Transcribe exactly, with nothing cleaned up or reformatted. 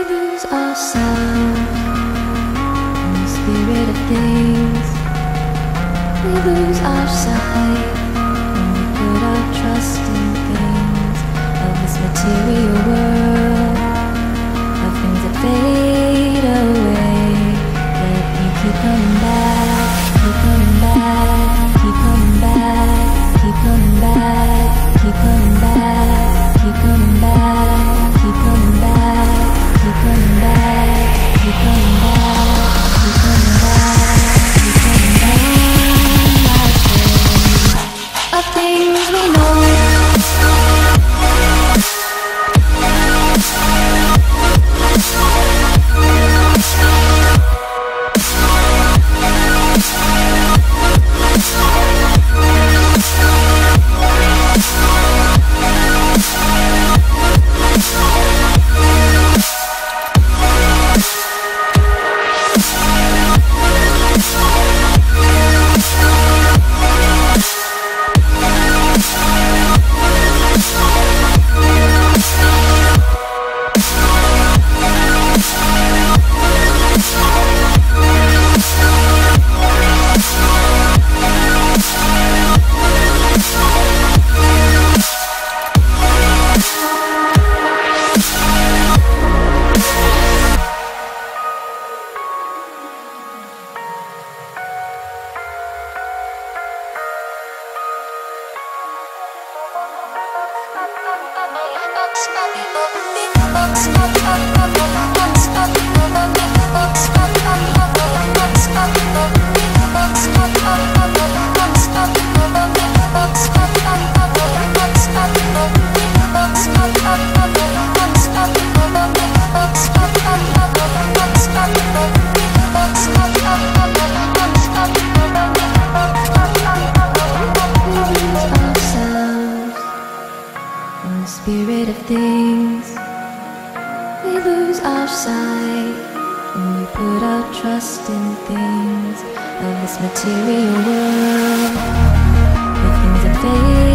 lose ourselves in the spirit of things. We lose our sight when we put our trust in things of this material world, of things that fade away. Yet you keep coming back, keep coming back, keep coming back, keep coming back, keep coming back, keep coming back, keep coming back, keep coming back, keep coming back, keep coming back, keep coming back. Of things we know. Spirit of things, we lose our sight when we put our trust in things of this material world, the things that fade